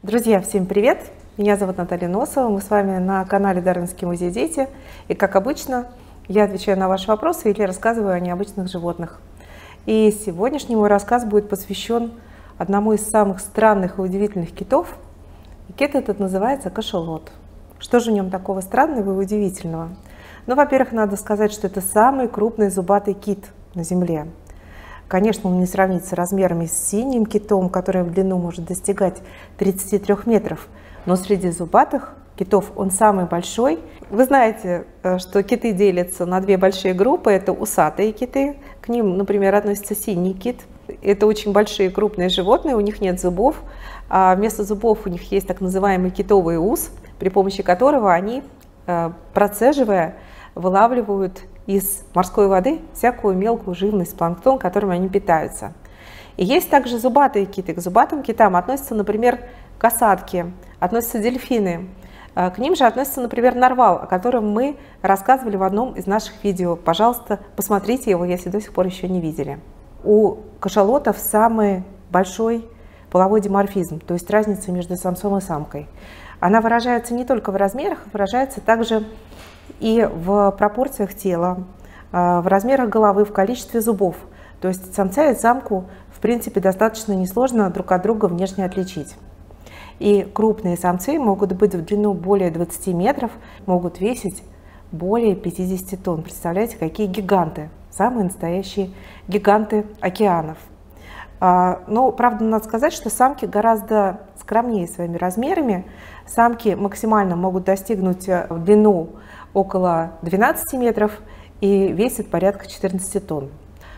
Друзья, всем привет! Меня зовут Наталья Носова, мы с вами на канале Дарвинский музей «Дети». И как обычно, я отвечаю на ваши вопросы или рассказываю о необычных животных. И сегодняшний мой рассказ будет посвящен одному из самых странных и удивительных китов. И кит этот называется кашалот. Что же в нем такого странного и удивительного? Ну, во-первых, надо сказать, что это самый крупный зубатый кит на Земле. Конечно, он не сравнится размерами с синим китом, который в длину может достигать 33 метров, но среди зубатых китов он самый большой. Вы знаете, что киты делятся на две большие группы. Это усатые киты, к ним, например, относится синий кит. Это очень большие крупные животные, у них нет зубов, а вместо зубов у них есть так называемый китовый ус, при помощи которого они, процеживая, вылавливают из морской воды всякую мелкую живность, планктон, которым они питаются. И есть также зубатые киты. К зубатым китам относятся, например, касатки, относятся дельфины. К ним же относится, например, нарвал, о котором мы рассказывали в одном из наших видео. Пожалуйста, посмотрите его, если до сих пор еще не видели. У кашалотов самый большой половой диморфизм, то есть разница между самцом и самкой. Она выражается не только в размерах, выражается также и в пропорциях тела, в размерах головы, в количестве зубов. То есть самца и самку, в принципе, достаточно несложно друг от друга внешне отличить. И крупные самцы могут быть в длину более 20 метров, могут весить более 50 тонн. Представляете, какие гиганты, самые настоящие гиганты океанов. Но, правда, надо сказать, что самки гораздо скромнее своими размерами. Самки максимально могут достигнуть в длину около 12 метров и весят порядка 14 тонн.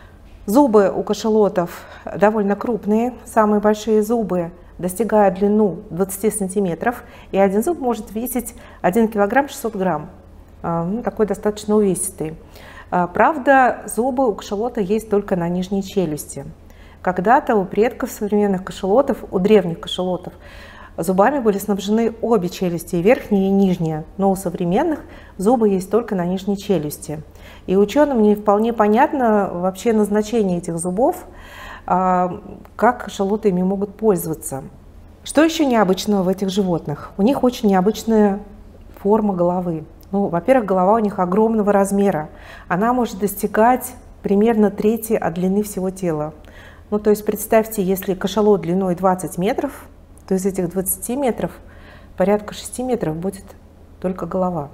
Зубы у кашалотов довольно крупные. Самые большие зубы достигают длину 20 сантиметров, и один зуб может весить 1 килограмм 600 грамм. Такой достаточно увесистый. Правда, зубы у кашалота есть только на нижней челюсти. Когда-то у предков современных кашалотов, у древних кашалотов, зубами были снабжены обе челюсти, и верхняя, и нижняя, но у современных зубы есть только на нижней челюсти. И ученым не вполне понятно вообще назначение этих зубов, как кашалоты ими могут пользоваться. Что еще необычного в этих животных? У них очень необычная форма головы. Ну, во-первых, голова у них огромного размера. Она может достигать примерно трети от длины всего тела. Ну, то есть представьте, если кашалот длиной 20 метров, то из этих 20 метров порядка 6 метров будет только голова.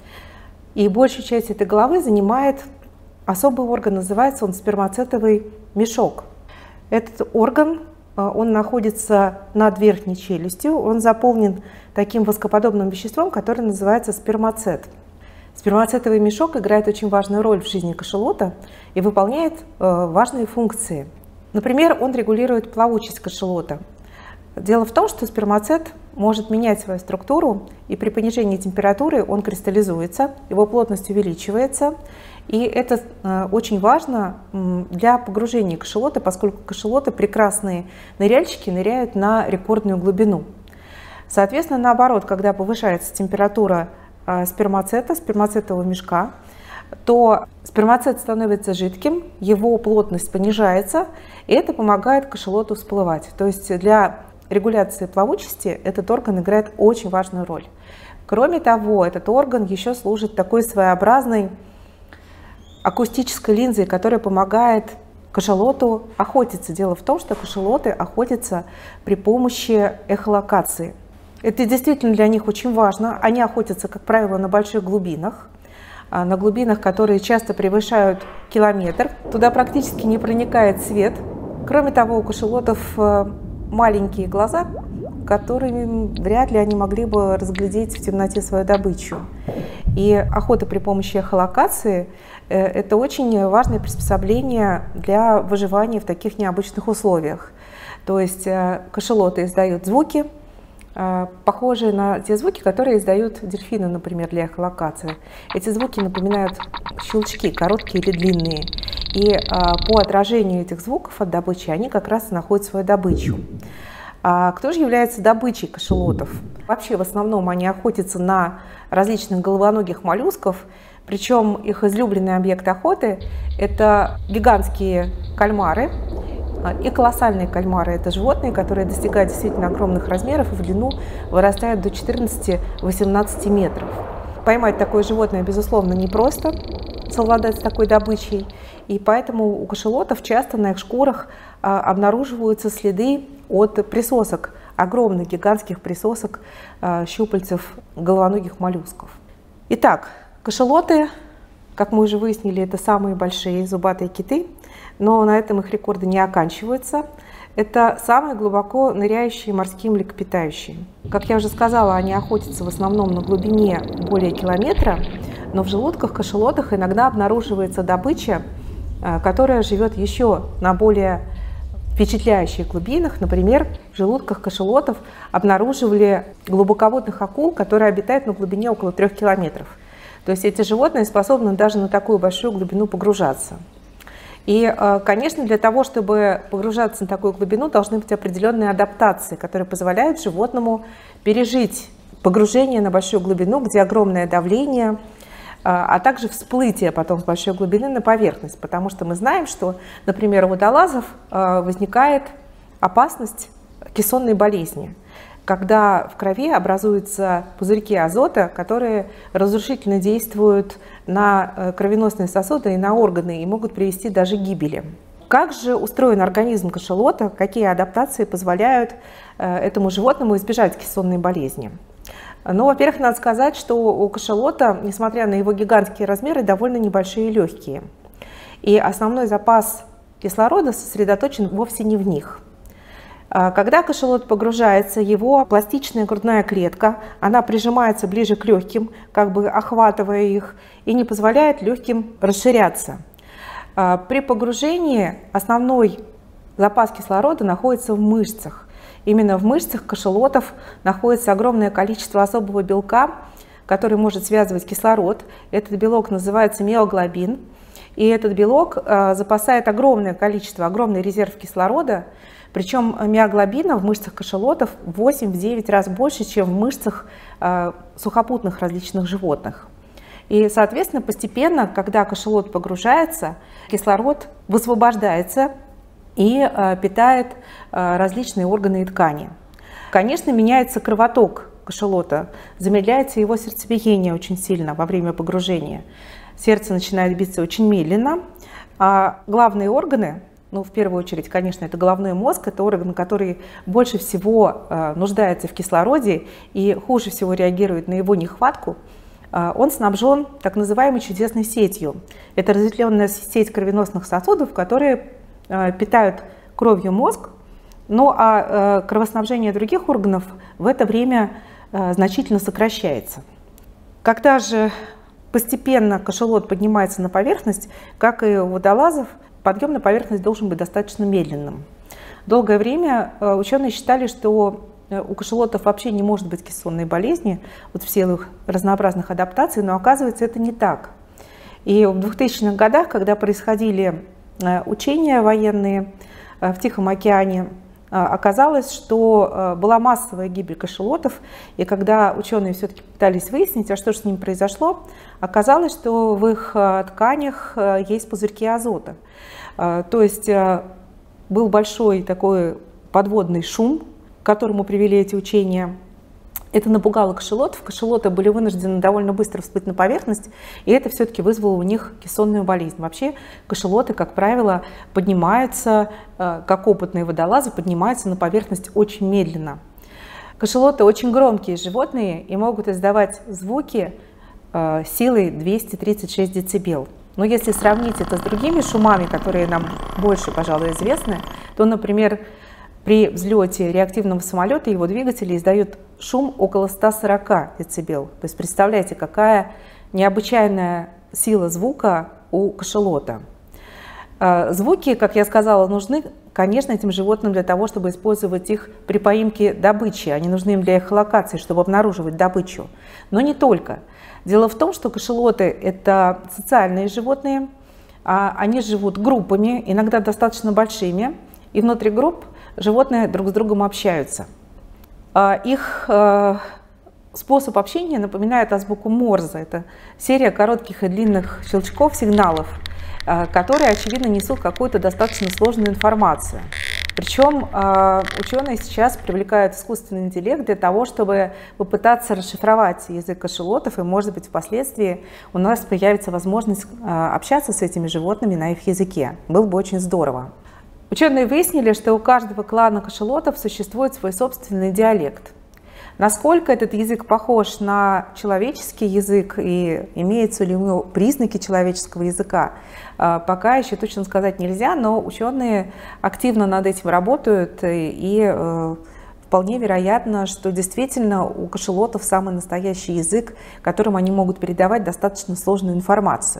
И большую часть этой головы занимает особый орган, называется он спермацетовый мешок. Этот орган, он находится над верхней челюстью, он заполнен таким воскоподобным веществом, которое называется спермацет. Спермацетовый мешок играет очень важную роль в жизни кашалота и выполняет важные функции. Например, он регулирует плавучесть кашалота. Дело в том, что спермацет может менять свою структуру, и при понижении температуры он кристаллизуется, его плотность увеличивается. И это очень важно для погружения кашалота, поскольку кашалоты, прекрасные ныряльщики, ныряют на рекордную глубину. Соответственно, наоборот, когда повышается температура спермацетового мешка, то спермацет становится жидким, его плотность понижается, и это помогает кашалоту всплывать. То есть для регуляции плавучести этот орган играет очень важную роль. Кроме того, этот орган еще служит такой своеобразной акустической линзой, которая помогает кашалоту охотиться. Дело в том, что кашалоты охотятся при помощи эхолокации. Это действительно для них очень важно. Они охотятся, как правило, на больших глубинах, на глубинах, которые часто превышают километр. Туда практически не проникает свет. Кроме того, у кашалотов маленькие глаза, которыми вряд ли они могли бы разглядеть в темноте свою добычу. И охота при помощи эхолокации – это очень важное приспособление для выживания в таких необычных условиях. То есть кашалоты издают звуки, похожие на те звуки, которые издают дельфины, например, для эхолокации. Эти звуки напоминают щелчки, короткие или длинные. И по отражению этих звуков от добычи они как раз и находят свою добычу. А кто же является добычей кашалотов? Вообще, в основном они охотятся на различных головоногих моллюсков, причем их излюбленный объект охоты – это гигантские кальмары И колоссальные кальмары – это животные, которые достигают действительно огромных размеров и в длину вырастают до 14-18 метров. Поймать такое животное, безусловно, непросто, совладать с такой добычей, и поэтому у кашалотов часто на их шкурах обнаруживаются следы от присосок, огромных гигантских присосок щупальцев головоногих моллюсков. Итак, кашалоты, как мы уже выяснили, это самые большие зубатые киты, но на этом их рекорды не оканчиваются. Это самые глубоко ныряющие морские млекопитающие. Как я уже сказала, они охотятся в основном на глубине более километра, но в желудках кашалотов иногда обнаруживается добыча, которая живет еще на более впечатляющих глубинах. Например, в желудках кашалотов обнаруживали глубоководных акул, которые обитают на глубине около 3 километров. То есть эти животные способны даже на такую большую глубину погружаться. И, конечно, для того, чтобы погружаться на такую глубину, должны быть определенные адаптации, которые позволяют животному пережить погружение на большую глубину, где огромное давление, а также всплытие потом с большой глубины на поверхность. Потому что мы знаем, что, например, у водолазов возникает опасность кессонной болезни, когда в крови образуются пузырьки азота, которые разрушительно действуют на кровеносные сосуды и на органы и могут привести даже к гибели. Как же устроен организм кашалота, какие адаптации позволяют этому животному избежать кессонной болезни? Ну, во-первых, надо сказать, что у кашалота, несмотря на его гигантские размеры, довольно небольшие легкие. И основной запас кислорода сосредоточен вовсе не в них. Когда кашалот погружается, его пластичная грудная клетка, она прижимается ближе к легким, как бы охватывая их, и не позволяет легким расширяться. При погружении основной запас кислорода находится в мышцах. Именно в мышцах кашалотов находится огромное количество особого белка, который может связывать кислород. Этот белок называется миоглобин. И этот белок запасает огромное количество, огромный резерв кислорода. Причем миоглобина в мышцах кашалотов в 8-9 раз больше, чем в мышцах сухопутных различных животных. И, соответственно, постепенно, когда кашалот погружается, кислород высвобождается и питает различные органы и ткани. Конечно, меняется кровоток кашалота, замедляется его сердцебиение очень сильно во время погружения. Сердце начинает биться очень медленно, а главные органы, ну, в первую очередь, конечно, это головной мозг, это орган, который больше всего нуждается в кислороде и хуже всего реагирует на его нехватку. Он снабжен так называемой чудесной сетью. Это разветвленная сеть кровеносных сосудов, которые питают кровью мозг, ну а кровоснабжение других органов в это время значительно сокращается. Когда же постепенно кашалот поднимается на поверхность, как и у водолазов, подъем на поверхность должен быть достаточно медленным. Долгое время ученые считали, что у кашалотов вообще не может быть кессонной болезни, вот в силу их разнообразных адаптаций, но оказывается это не так. И в 2000-х годах, когда происходили учения военные в Тихом океане, оказалось, что была массовая гибель кашалотов, и когда ученые все-таки пытались выяснить, а что же с ними произошло, оказалось, что в их тканях есть пузырьки азота. То есть был большой такой подводный шум, к которому привели эти учения. Это напугало кашалотов. Кашалоты были вынуждены довольно быстро всплыть на поверхность, и это все-таки вызвало у них кессонную болезнь. Вообще кашалоты, как правило, поднимаются, как опытные водолазы, поднимаются на поверхность очень медленно. Кашалоты очень громкие животные и могут издавать звуки силой 236 дБ. Но если сравнить это с другими шумами, которые нам больше, пожалуй, известны, то, например, при взлете реактивного самолета его двигатели издают шум около 140 дБ. То есть представляете, какая необычайная сила звука у кашалота. Звуки, как я сказала, нужны, конечно, этим животным для того, чтобы использовать их при поимке добычи. Они нужны им для эхолокации, чтобы обнаруживать добычу. Но не только. Дело в том, что кашалоты – это социальные животные. Они живут группами, иногда достаточно большими. И внутри групп животные друг с другом общаются. Их способ общения напоминает азбуку Морзе. Это серия коротких и длинных щелчков, сигналов. которые, очевидно, несут какую-то достаточно сложную информацию. Причем ученые сейчас привлекают искусственный интеллект для того, чтобы попытаться расшифровать язык кашалотов, и, может быть, впоследствии у нас появится возможность общаться с этими животными на их языке. Было бы очень здорово. Ученые выяснили, что у каждого клана кашалотов существует свой собственный диалект. Насколько этот язык похож на человеческий язык и имеются ли у него признаки человеческого языка, пока еще точно сказать нельзя, но ученые активно над этим работают, и вполне вероятно, что действительно у кашалотов самый настоящий язык, которым они могут передавать достаточно сложную информацию.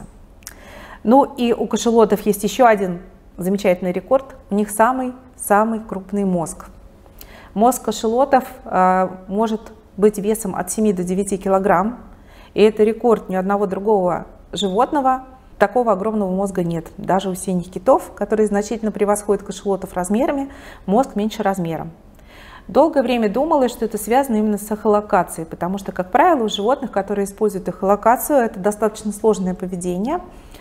Ну и у кашалотов есть еще один замечательный рекорд. У них самый крупный мозг. Мозг кашалотов может быть весом от 7 до 9 килограмм, и это рекорд ни одного другого животного. Такого огромного мозга нет. Даже у синих китов, которые значительно превосходят кашалотов размерами, мозг меньше размером. Долгое время думалось, что это связано именно с эхолокацией, потому что, как правило, у животных, которые используют эхолокацию, это достаточно сложное поведение,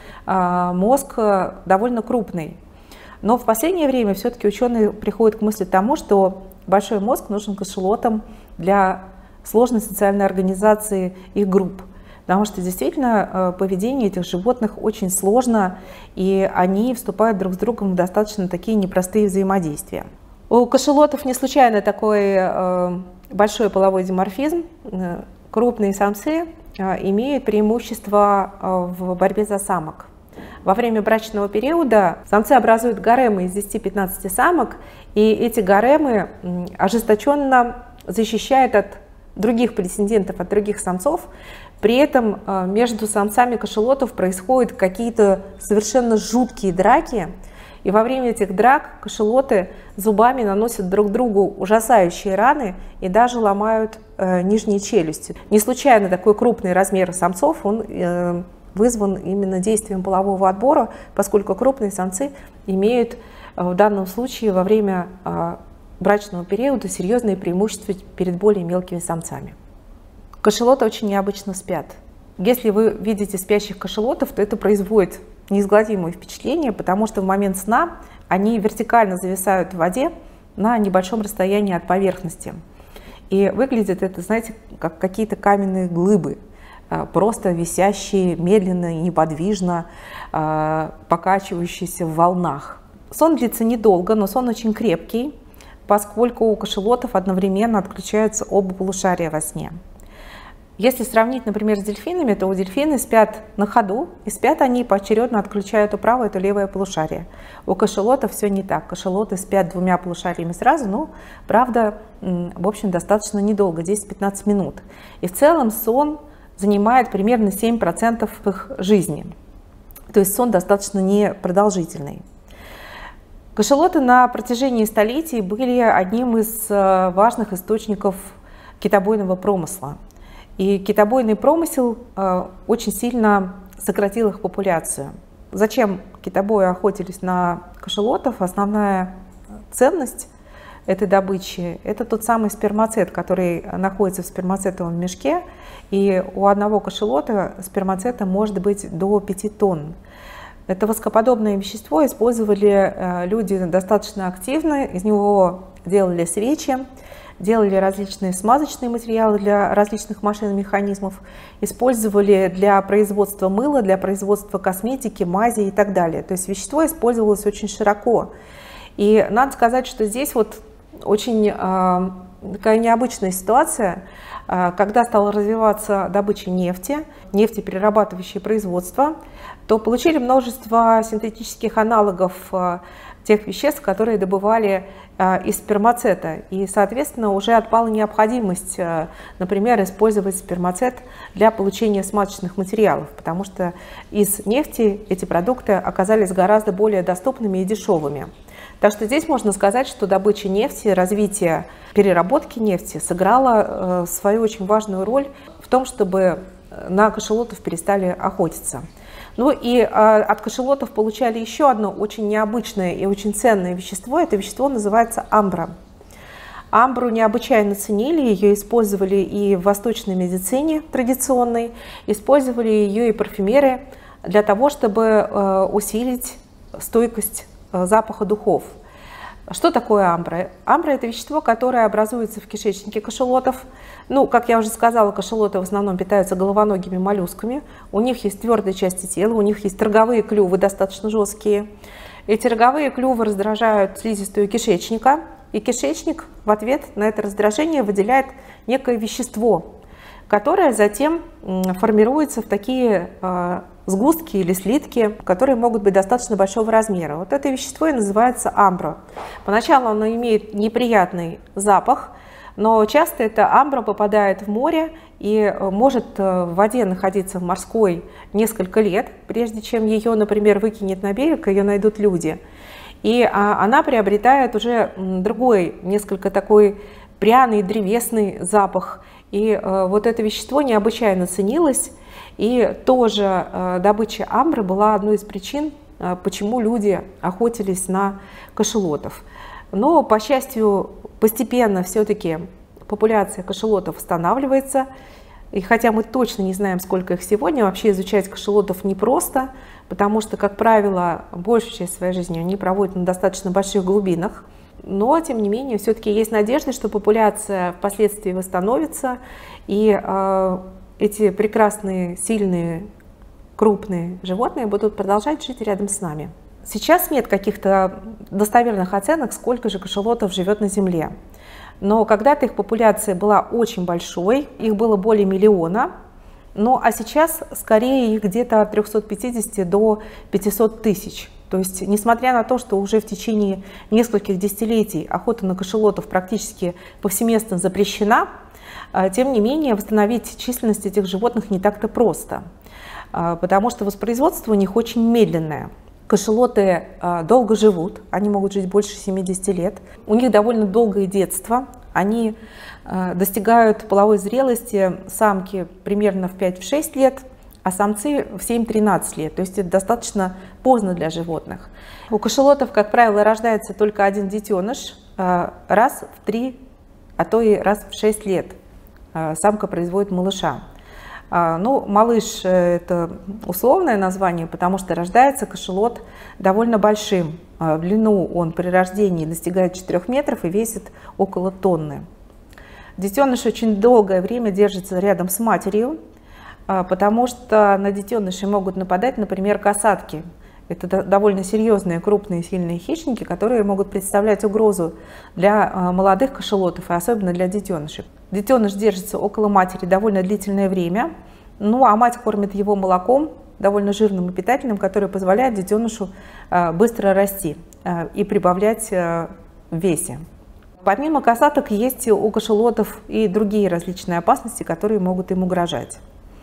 мозг довольно крупный. Но в последнее время все-таки ученые приходят к мысли тому, что большой мозг нужен кашалотам для сложной социальной организации их групп. Потому что действительно поведение этих животных очень сложно, и они вступают друг с другом в достаточно такие непростые взаимодействия. У кашалотов не случайно такой большой половой диморфизм. Крупные самцы имеют преимущество в борьбе за самок. Во время брачного периода самцы образуют гаремы из 10-15 самок, и эти гаремы ожесточенно защищают от других претендентов, от других самцов. При этом между самцами кашалотов происходят какие-то совершенно жуткие драки, и во время этих драк кашалоты зубами наносят друг другу ужасающие раны и даже ломают нижние челюсти. Не случайно такой крупный размер самцов, он вызван именно действием полового отбора, поскольку крупные самцы имеют в данном случае во время брачного периода серьезные преимущества перед более мелкими самцами. Кашалоты очень необычно спят. Если вы видите спящих кашалотов, то это производит неизгладимое впечатление, потому что в момент сна они вертикально зависают в воде на небольшом расстоянии от поверхности. И выглядит это, знаете, как какие-то каменные глыбы, просто висящие медленно и неподвижно, покачивающиеся в волнах. Сон длится недолго, но сон очень крепкий, поскольку у кашалотов одновременно отключаются оба полушария во сне. Если сравнить, например, с дельфинами, то у дельфины спят на ходу, и спят они поочередно отключая то правое, то левое полушарие. У кашалотов все не так. Кашалоты спят двумя полушариями сразу, но, правда, в общем, достаточно недолго, 10-15 минут. И в целом сон занимает примерно 7% их жизни. То есть сон достаточно непродолжительный. Кашалоты на протяжении столетий были одним из важных источников китобойного промысла. И китобойный промысел очень сильно сократил их популяцию. Зачем китобои охотились на кашалотов? Основная ценность этой добычи – это тот самый спермацет, который находится в спермацетовом мешке. И у одного кашалота спермацета может быть до 5 тонн. Это воскоподобное вещество использовали люди достаточно активно, из него делали свечи, делали различные смазочные материалы для различных машин и механизмов, использовали для производства мыла, для производства косметики, мази и так далее. То есть вещество использовалось очень широко. И надо сказать, что здесь вот очень такая необычная ситуация, когда стала развиваться добыча нефти, нефтеперерабатывающее производство, то получили множество синтетических аналогов тех веществ, которые добывали из спермацета. И, соответственно, уже отпала необходимость, например, использовать спермацет для получения смазочных материалов, потому что из нефти эти продукты оказались гораздо более доступными и дешевыми. Так что здесь можно сказать, что добыча нефти, развитие переработки нефти сыграло свою очень важную роль в том, чтобы на кашалотов перестали охотиться. Ну и от кашалотов получали еще одно очень необычное и очень ценное вещество. Это вещество называется амбра. Амбру необычайно ценили, ее использовали и в восточной медицине традиционной, использовали ее и парфюмеры для того, чтобы усилить стойкость запаха духов. Что такое амбра? Амбра – это вещество, которое образуется в кишечнике кашалотов. Ну, как я уже сказала, кашалоты в основном питаются головоногими моллюсками. У них есть твердые части тела, у них есть роговые клювы достаточно жесткие. Эти роговые клювы раздражают слизистую кишечника, и кишечник в ответ на это раздражение выделяет некое вещество, которое затем формируется в такие сгустки или слитки, которые могут быть достаточно большого размера. Вот это вещество и называется амбра. Поначалу оно имеет неприятный запах, но часто эта амбра попадает в море и может в воде находиться в морской несколько лет, прежде чем ее, например, выкинет на берег, ее найдут люди. И она приобретает уже другой, несколько такой пряный, древесный запах. И вот это вещество необычайно ценилось. И тоже добыча амбры была одной из причин, почему люди охотились на кашалотов. Но, по счастью, постепенно все-таки популяция кашалотов восстанавливается. И хотя мы точно не знаем, сколько их сегодня, вообще изучать кашалотов непросто, потому что, как правило, большую часть своей жизни они проводят на достаточно больших глубинах. Но, тем не менее, все-таки есть надежда, что популяция впоследствии восстановится, и эти прекрасные, сильные, крупные животные будут продолжать жить рядом с нами. Сейчас нет каких-то достоверных оценок, сколько же кашалотов живет на Земле. Но когда-то их популяция была очень большой, их было более 1 миллиона, а сейчас скорее их где-то от 350 до 500 тысяч. То есть, несмотря на то, что уже в течение нескольких десятилетий охота на кашалотов практически повсеместно запрещена, тем не менее восстановить численность этих животных не так-то просто, потому что воспроизводство у них очень медленное. Кашалоты долго живут, они могут жить больше 70 лет, у них довольно долгое детство, они достигают половой зрелости, самки примерно в 5-6 лет, а самцы в 7-13 лет, то есть это достаточно поздно для животных. У кашалотов, как правило, рождается только один детеныш раз в 3, а то и раз в 6 лет. Самка производит малыша. Малыш – это условное название, потому что рождается кашалот довольно большим. В длину он при рождении достигает 4 метров и весит около тонны. Детеныш очень долгое время держится рядом с матерью, потому что на детенышей могут нападать, например, касатки. Это довольно серьезные, крупные, сильные хищники, которые могут представлять угрозу для молодых кашалотов, и особенно для детенышей. Детеныш держится около матери довольно длительное время, а мать кормит его молоком, довольно жирным и питательным, которое позволяет детенышу быстро расти и прибавлять в весе. Помимо касаток есть у кашалотов и другие различные опасности, которые могут им угрожать.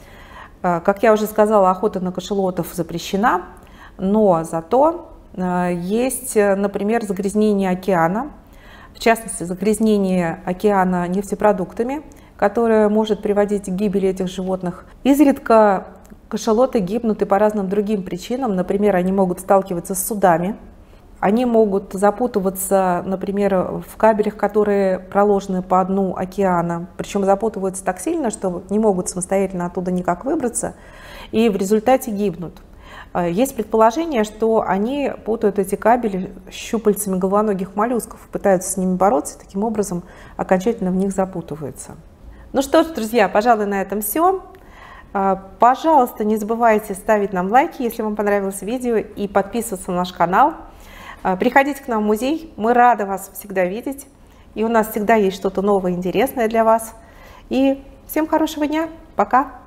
Как я уже сказала, охота на кашалотов запрещена, но зато есть, например, загрязнение океана, в частности, загрязнение океана нефтепродуктами, которое может приводить к гибели этих животных. Изредка кашалоты гибнут и по разным другим причинам, например, они могут сталкиваться с судами, они могут запутываться, например, в кабелях, которые проложены по дну океана, причем запутываются так сильно, что не могут самостоятельно оттуда никак выбраться, и в результате гибнут. Есть предположение, что они путают эти кабели с щупальцами головоногих моллюсков, пытаются с ними бороться, и таким образом окончательно в них запутываются. Ну что ж, друзья, пожалуй, на этом все. Пожалуйста, не забывайте ставить нам лайки, если вам понравилось видео, и подписываться на наш канал. Приходите к нам в музей, мы рады вас всегда видеть, и у нас всегда есть что-то новое, интересное для вас. И всем хорошего дня, пока!